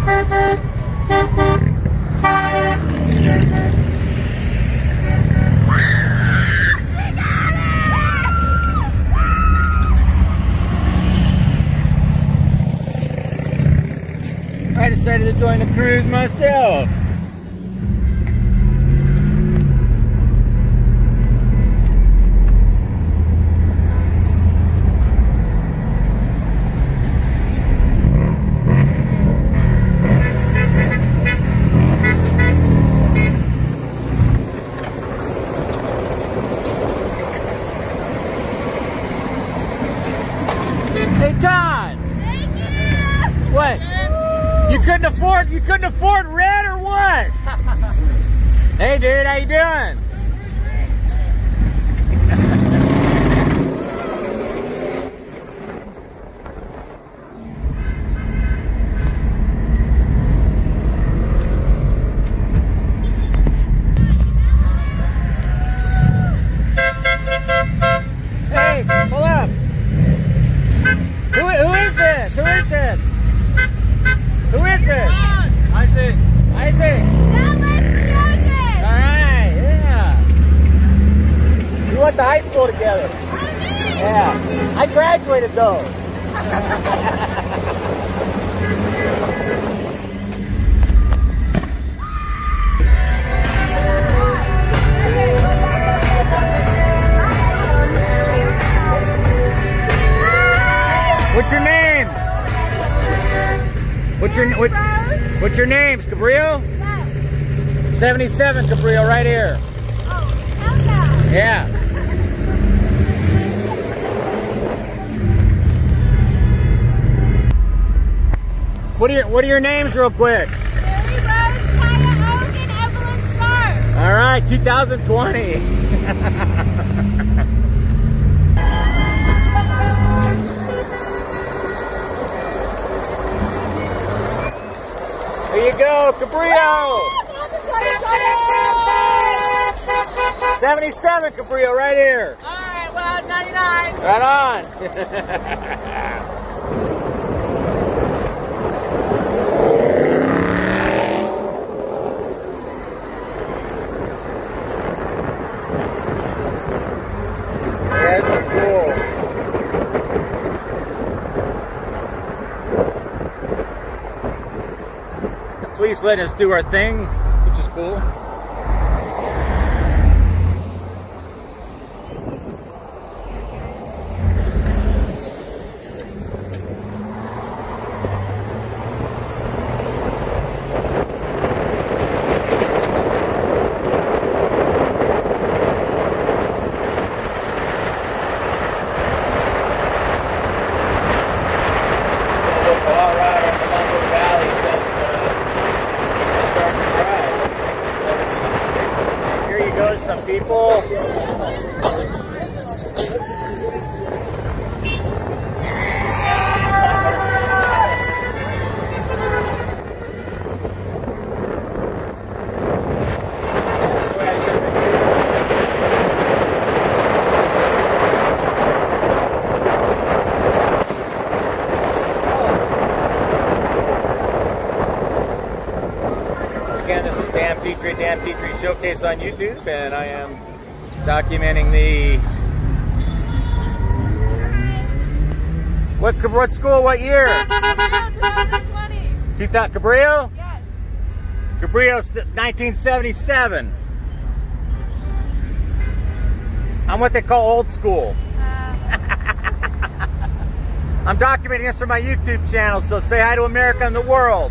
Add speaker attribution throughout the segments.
Speaker 1: I decided to join the cruise myself. Hey Todd!
Speaker 2: Thank you!
Speaker 1: What? You couldn't afford red or what? Hey dude, how you doing? Hey, pull up. Who is this? Who is this? Who is this? Isaac. Isaac. Alright, yeah. We went to high school together. Yeah. I graduated though. What's your names? What's your names? Cabrillo?
Speaker 2: Yes.
Speaker 1: 77 Cabrillo right here.
Speaker 2: Oh, hell yeah.
Speaker 1: Yeah. What are your names real quick?
Speaker 2: Lily Rose, Kaya Oak, and Evelyn Scarf.
Speaker 1: All right, 2020. There you go, Cabrillo! 77 Cabrillo right here.
Speaker 2: Alright, well, 99.
Speaker 1: Right on. Yeah, this is cool. Please let us do our thing, which is cool. Some people. Again, this is Dan Petrie Showcase on YouTube, and I am documenting the what school, what year?
Speaker 2: 2020.
Speaker 1: Cabrillo?
Speaker 2: Yes.
Speaker 1: Cabrillo, 1977. I'm what they call old school. I'm documenting this for my YouTube channel, so say hi to America and the world.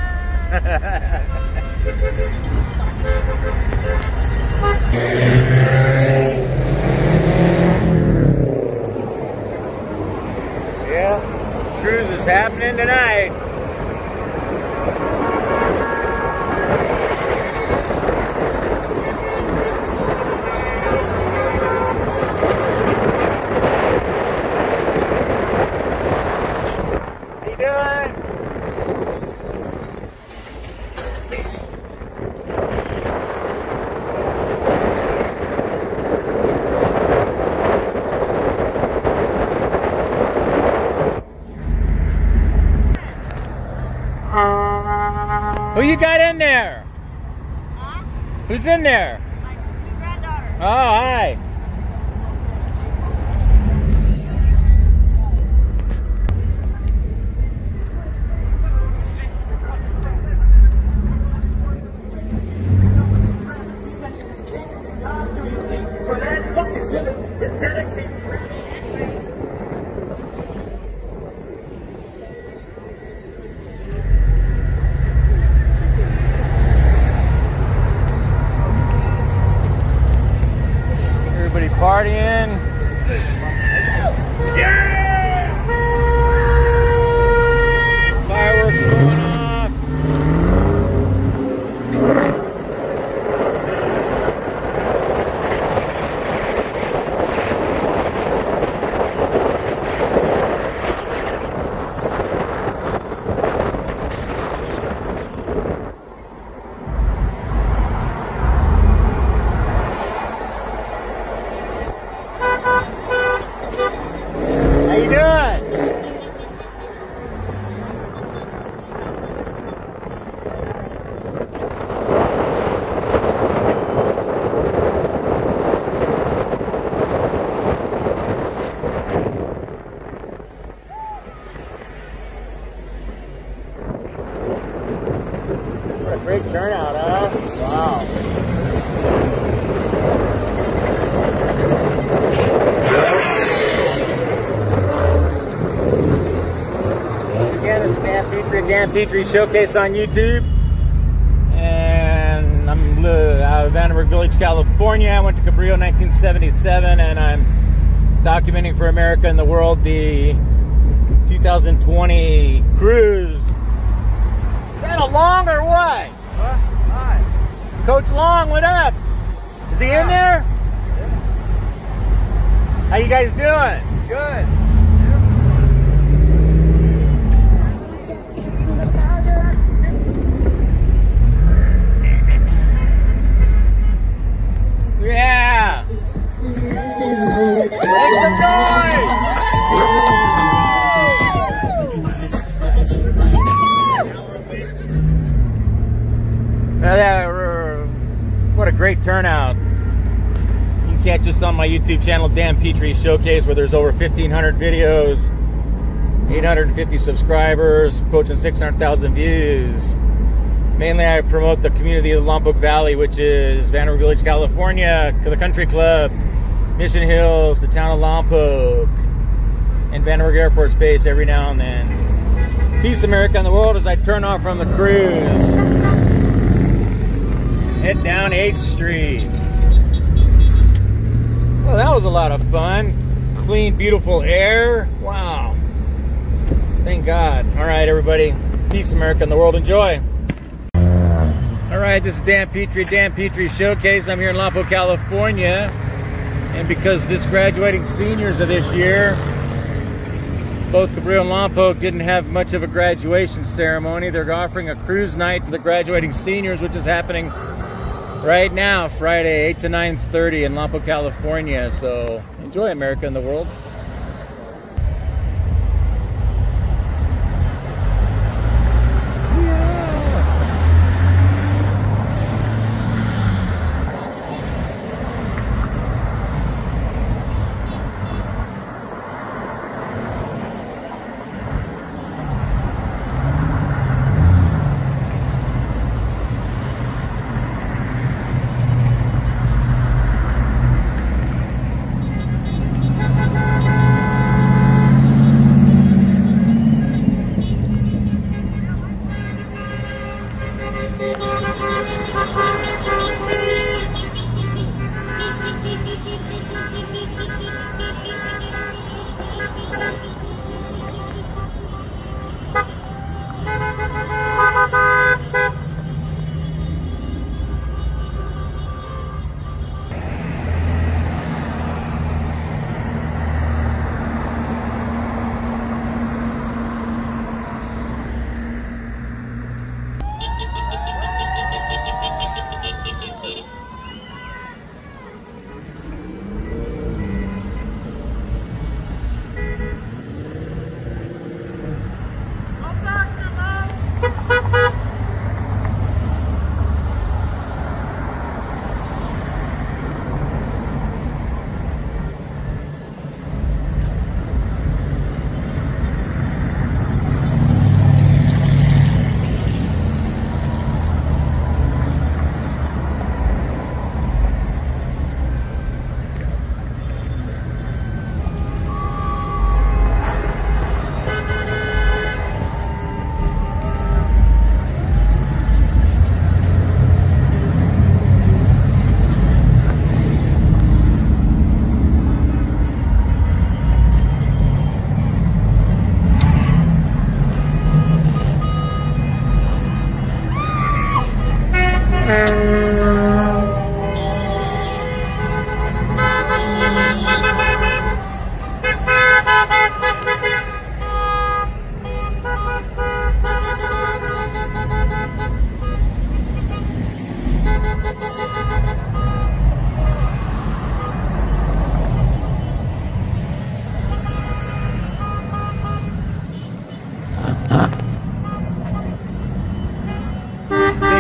Speaker 1: Yeah, cruise is happening tonight. How you doing? Who you got in there?
Speaker 2: Huh?
Speaker 1: Who's in there?
Speaker 2: My two granddaughters.
Speaker 1: Oh, hi. Everybody partying. Yeah! Fireworks going off. How you doing? What a great turnout, huh? Wow. Again, this is Dan Petrie Showcase on YouTube, and I'm out of Vandenberg Village, California. I went to Cabrillo 1977, and I'm documenting for America and the world the 2020 cruise. Is that a Long or what?
Speaker 3: What? Hi.
Speaker 1: Coach Long, what up? Is he in there? How you guys doing?
Speaker 3: Good.
Speaker 1: Yeah! Make some noise! What a great turnout. You can catch us on my YouTube channel, Dan Petrie Showcase, where there's over 1,500 videos, 850 subscribers, approaching 600,000 views. Mainly I promote the community of the Lompoc Valley, which is Vandenberg Village, California, the country club, Mission Hills, the town of Lompoc, and Vandenberg Air Force Base every now and then. Peace, America, and the world, as I turn off from the cruise. Head down 8th Street. Well, that was a lot of fun. Clean, beautiful air. Wow. Thank God. All right, everybody. Peace, America, and the world. Enjoy. All right, this is Dan Petrie Showcase. I'm here in Lompoc, California. And because this graduating seniors of this year, both Cabrillo and Lompoc didn't have much of a graduation ceremony, they're offering a cruise night for the graduating seniors, which is happening right now, Friday, 8 to 9:30 in Lompoc, California. So enjoy, America and the world.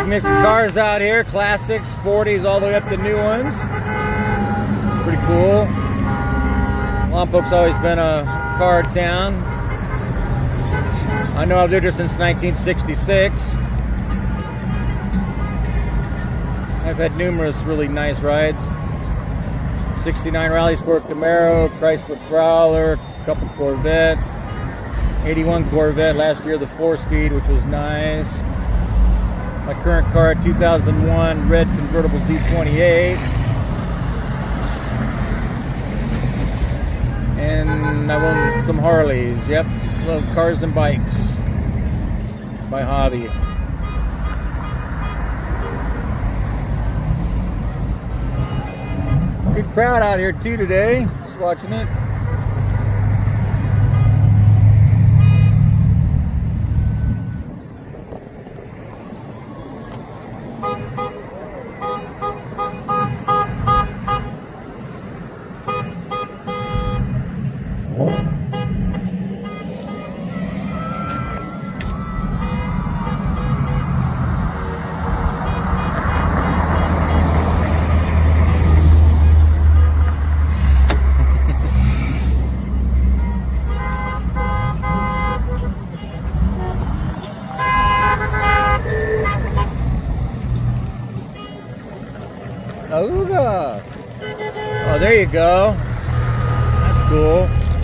Speaker 1: mix of cars out here, classics, 40s, all the way up to new ones. Pretty cool. Lompoc's always been a car town. I know I've lived here since 1966. I've had numerous really nice rides. 69 Rally Sport Camaro, Chrysler Prowler, a couple Corvettes. 81 Corvette last year, the 4-speed, which was nice. My current car, 2001 red convertible Z28. And I own some Harleys. Yep, love cars and bikes. My hobby. Good crowd out here too today. Just watching it. Auga! Oh, there you go. That's cool.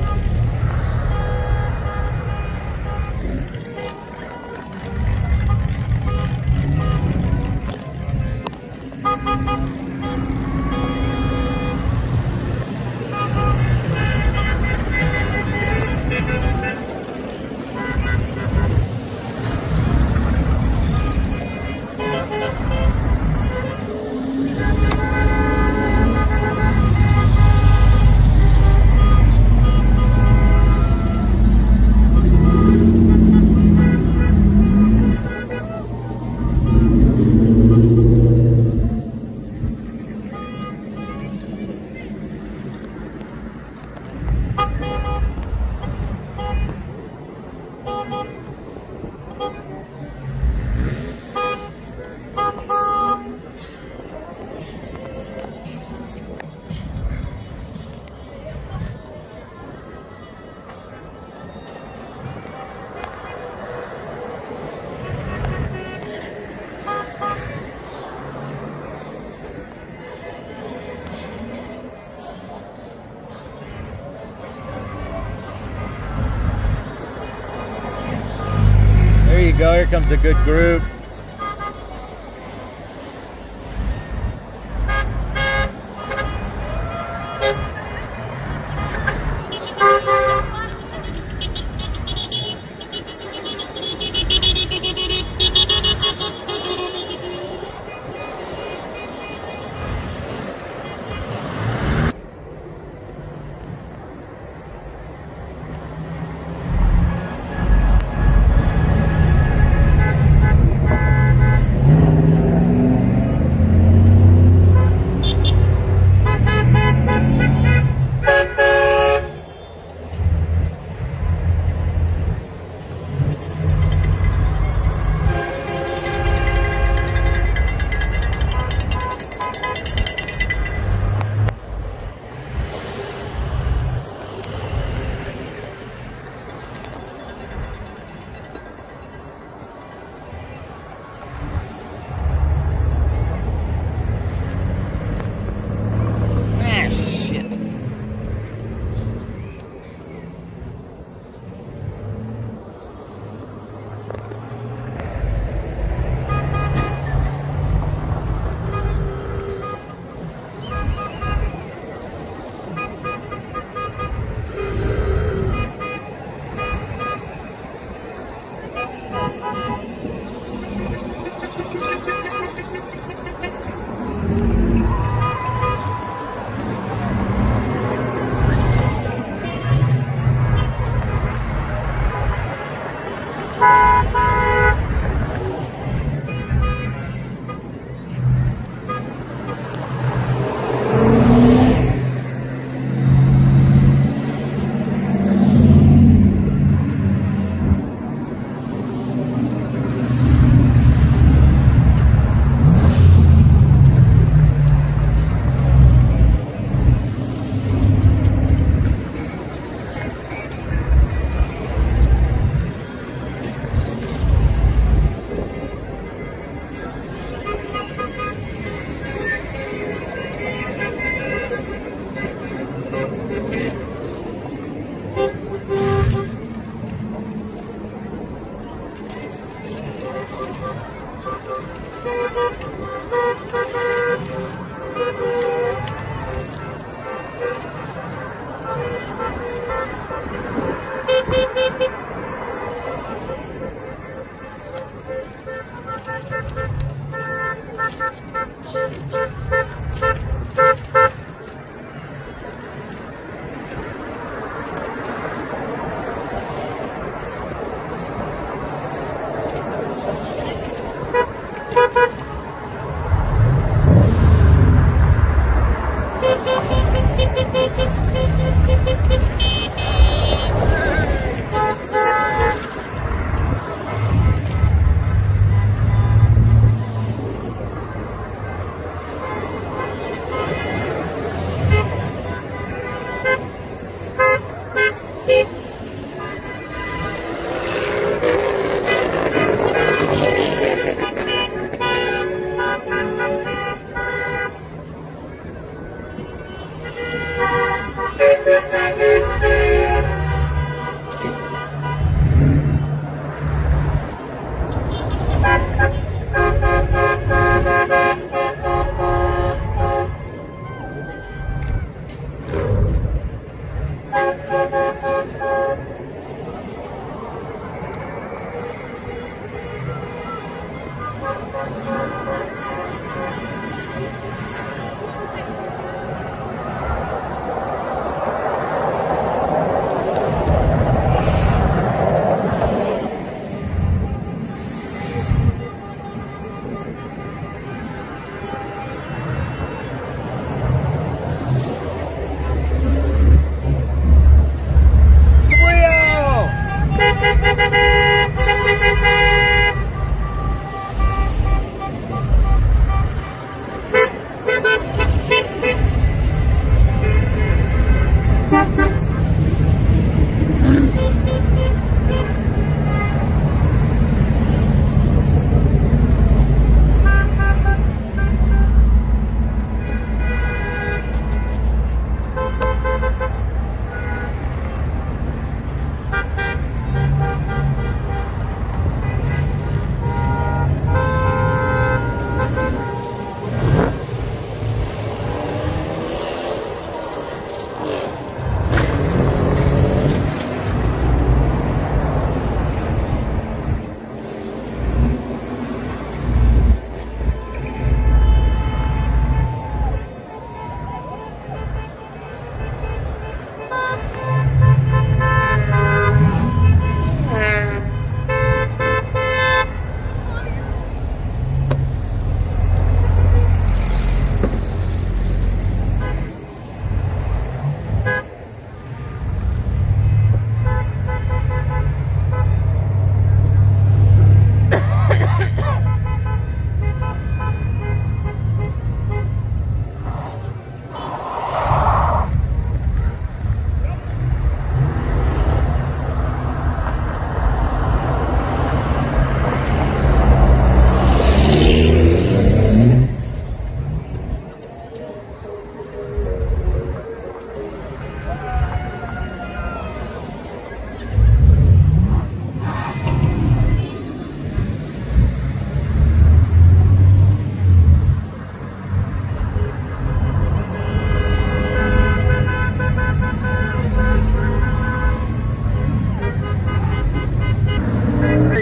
Speaker 1: There you go, here comes a good group.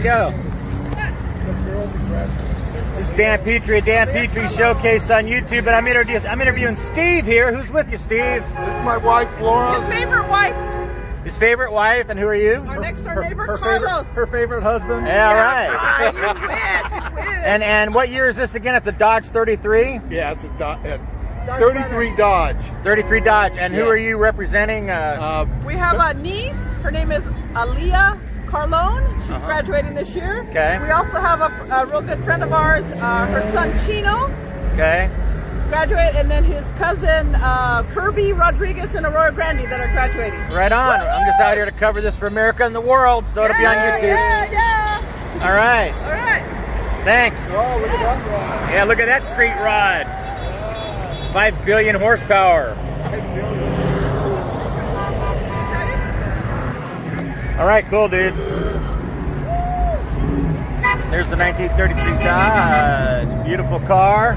Speaker 1: go. This is Dan Petrie, Dan Petrie Showcase on YouTube, and I'm interviewing Steve here. Who's with you, Steve?
Speaker 3: This is my wife, Flora.
Speaker 2: His favorite wife.
Speaker 1: His favorite wife, and who are you?
Speaker 2: Our next door neighbor, Carlos.
Speaker 3: Her favorite husband.
Speaker 1: Yeah, right.
Speaker 2: You bitch, you bitch.
Speaker 1: And what year is this again? It's a Dodge 33?
Speaker 3: Yeah, it's a 33 Dodge.
Speaker 1: 33 Dodge. And who
Speaker 3: Yeah.
Speaker 1: are you representing?
Speaker 2: We have a niece. Her name is Aaliyah Carlone. She's graduating this year.
Speaker 1: Okay.
Speaker 2: We also have a real good friend of ours, her son Chino,
Speaker 1: Okay.
Speaker 2: graduate, and then his cousin Kirby Rodriguez and Aurora Grande that are graduating.
Speaker 1: Right on. I'm just out here to cover this for America and the world, so it'll be on YouTube.
Speaker 2: Yeah.
Speaker 1: All right.
Speaker 2: All right.
Speaker 1: Thanks.
Speaker 3: Oh, look at that ride.
Speaker 1: Yeah, look at that street rod. 5 billion horsepower. All right, cool, dude. There's the 1933 Dodge. Beautiful car.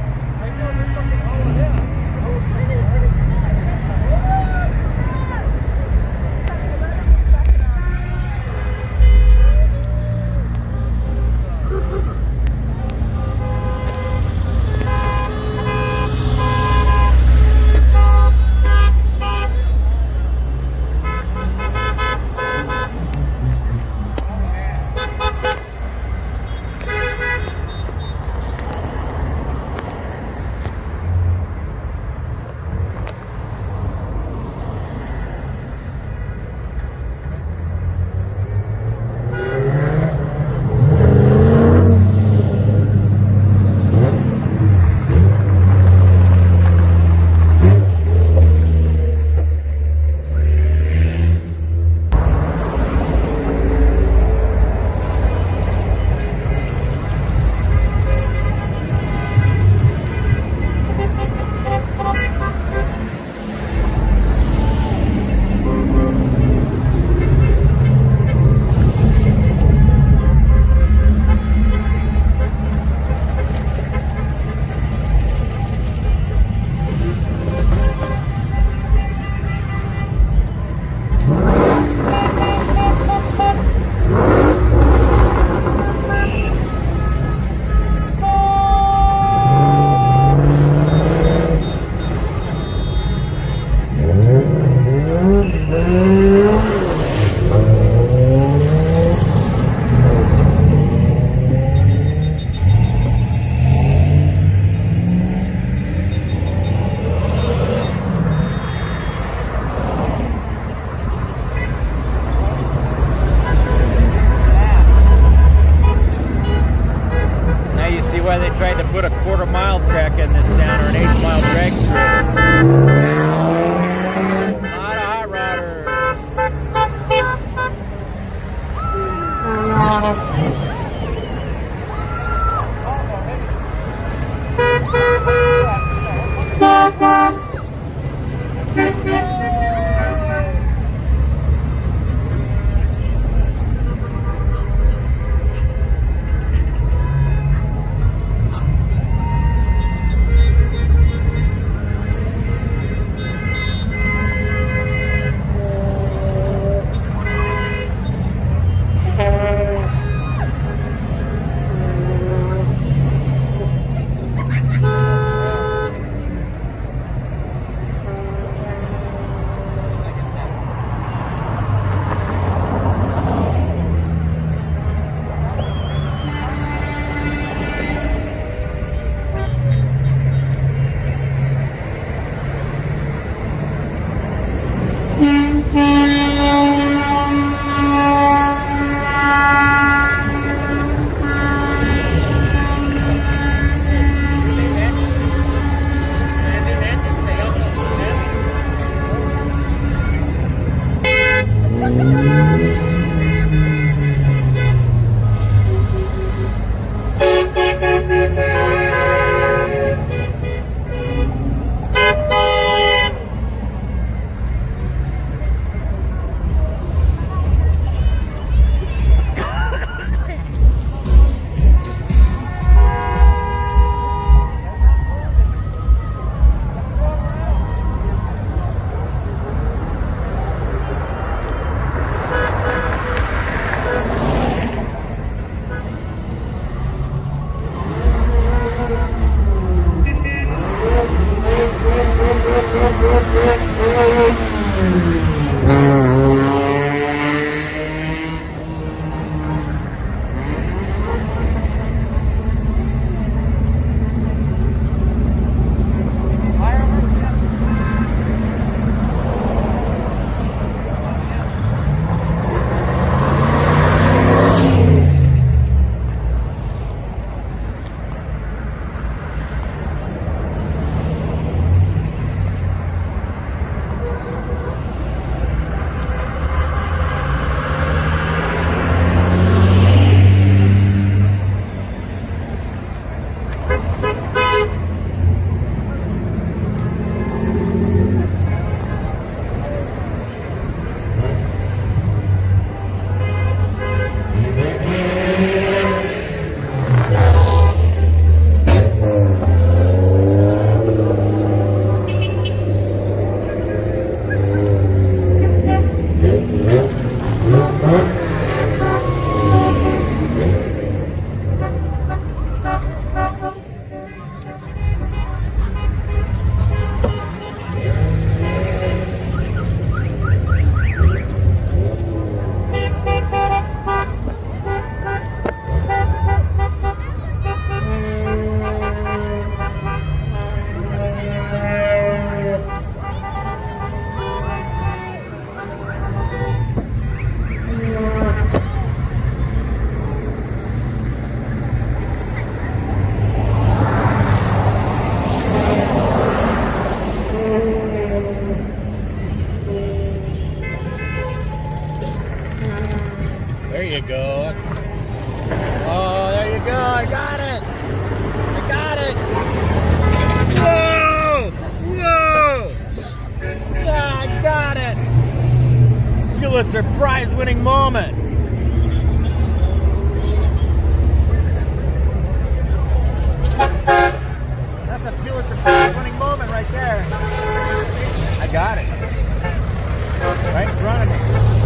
Speaker 1: Why they tried to put a quarter-mile track in this town, or an 8-mile drag strip. A lot of hot rodders. go. Oh, there you go. I got it. I got it. Whoa! Whoa! Yeah, I got it. Pulitzer Prize-winning moment. That's a Pulitzer Prize-winning moment right there. I got it. Right in front of me.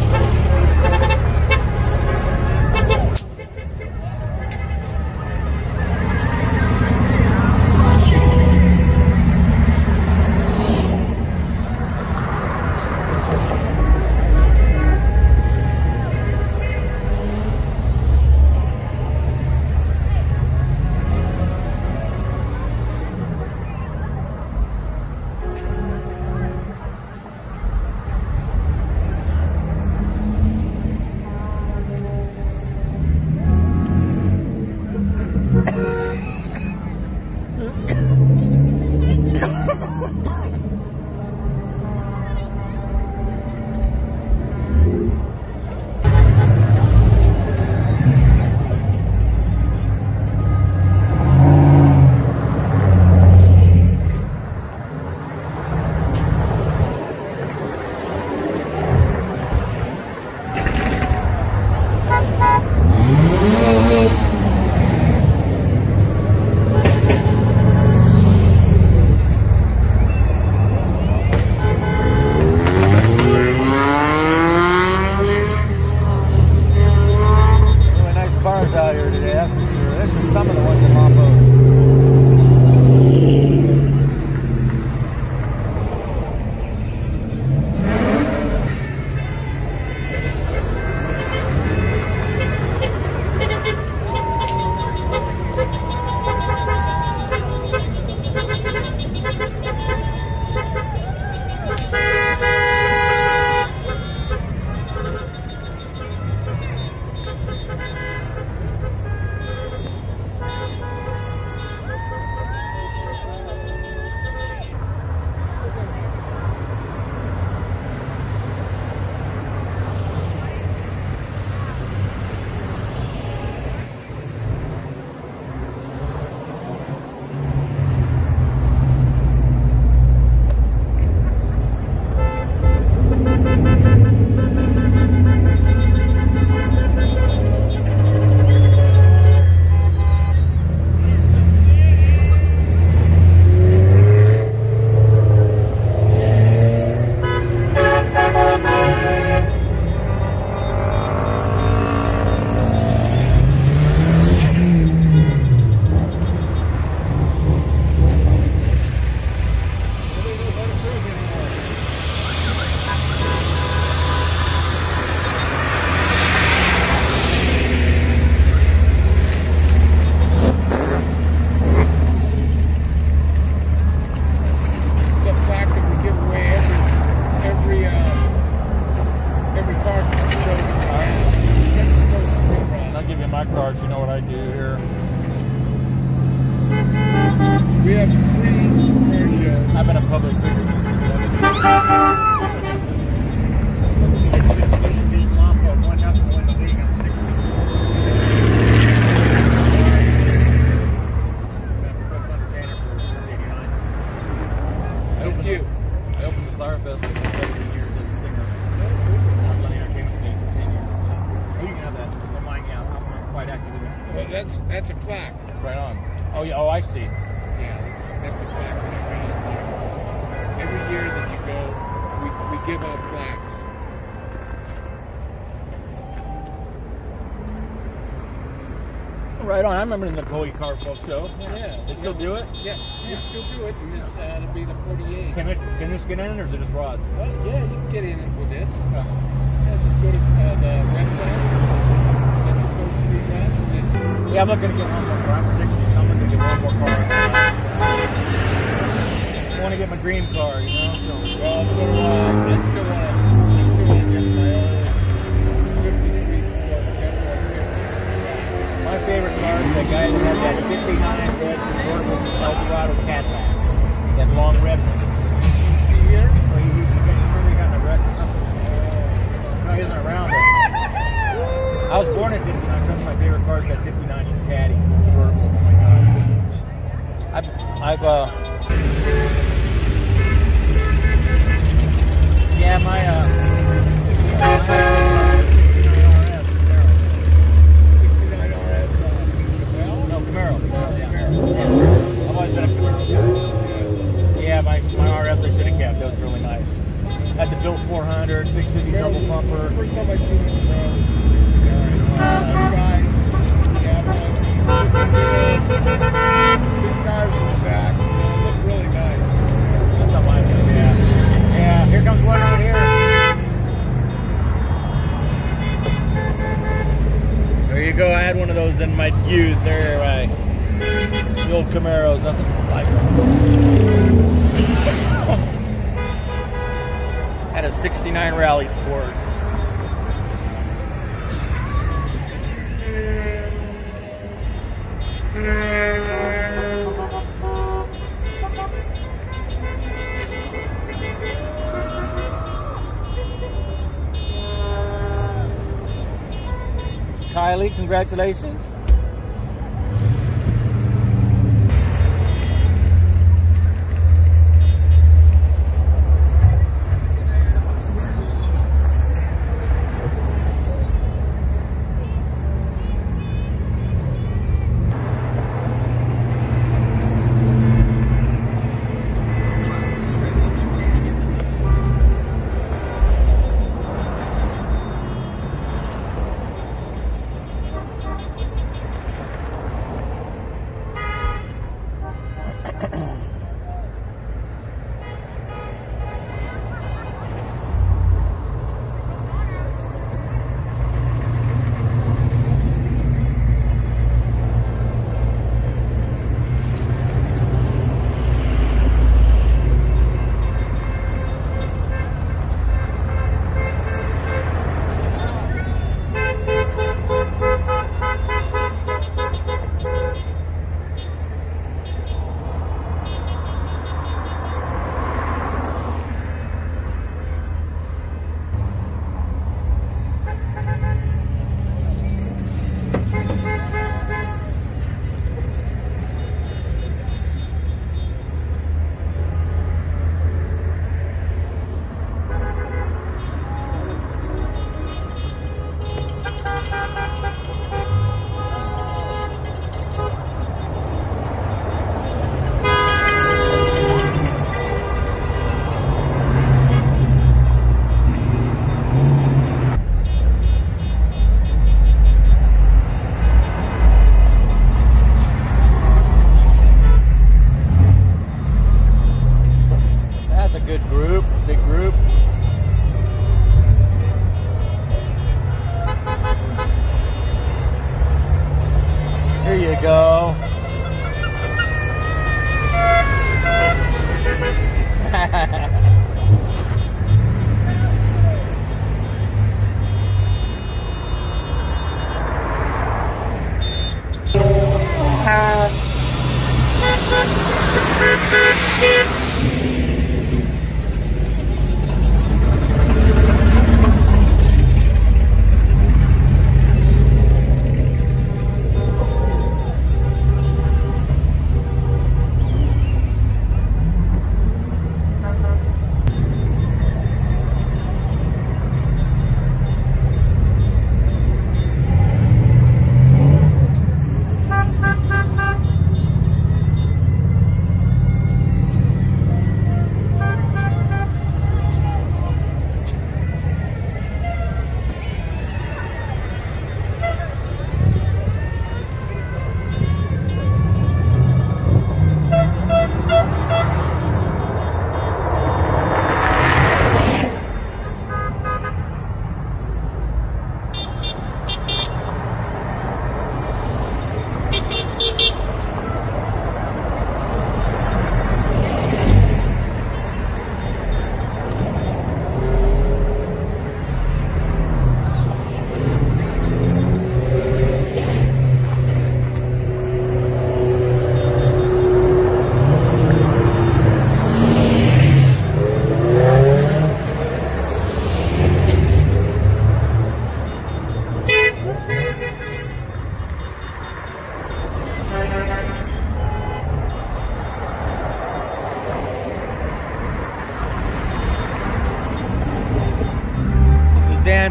Speaker 4: That's a plaque.
Speaker 1: Right on. Oh, yeah. Oh, I see.
Speaker 4: Yeah, that's a plaque. Every year that you go, we give out plaques.
Speaker 1: Right on. I remember the Napoleon Car Folk Show.
Speaker 4: Yeah.
Speaker 1: They still do it?
Speaker 4: Yeah, they still do it. And this will be the 48.
Speaker 1: Can this get in, or is it just rods?
Speaker 4: Well, yeah, you can get in with this. Yeah, just go to the website, Central Coast Street Rods.
Speaker 1: Yeah, I'm looking to get one more car. I'm 60, so I'm looking to get one more car. I want to get my dream car, you know? So,
Speaker 4: well, so I still want to get my old 53 Ford
Speaker 1: my favorite car is that guy that had that 59 red convertible Eldorado Cadillac. That long red one.
Speaker 4: here?
Speaker 1: Well, he got in a wreck or something. No, he isn't around. I I was born at 59. Some of my favorite cars at 59 in Caddy. Convertible. Oh my God. Yeah, my no, Camaro. Yeah. I've always been a Camaro guy. Yeah, my RS I should have kept. That was really nice. Had the built 400, 650 double pumper.
Speaker 4: First time I seen a Camaro was in 69. Guy, big tires in the back. Looked really nice.
Speaker 1: That's not mine. Yeah. Yeah, here comes one right here. There you go. I had one of those in my youth. There, right. The old Camaros, nothing like them. Had a 69 Rally Sport. Kylie, congratulations.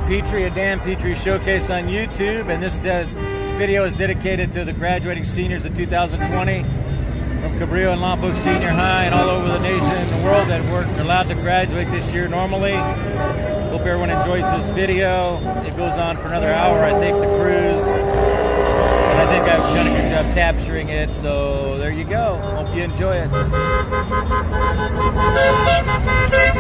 Speaker 1: Petrie, a Dan Petrie Showcase on YouTube, and this video is dedicated to the graduating seniors of 2020 from Cabrillo and Lompoc Senior High and all over the nation and the world that weren't allowed to graduate this year normally. Hope everyone enjoys this video. It goes on for another hour, I think, the cruise. And I think I've done a good job capturing it, so there you go. Hope you enjoy it.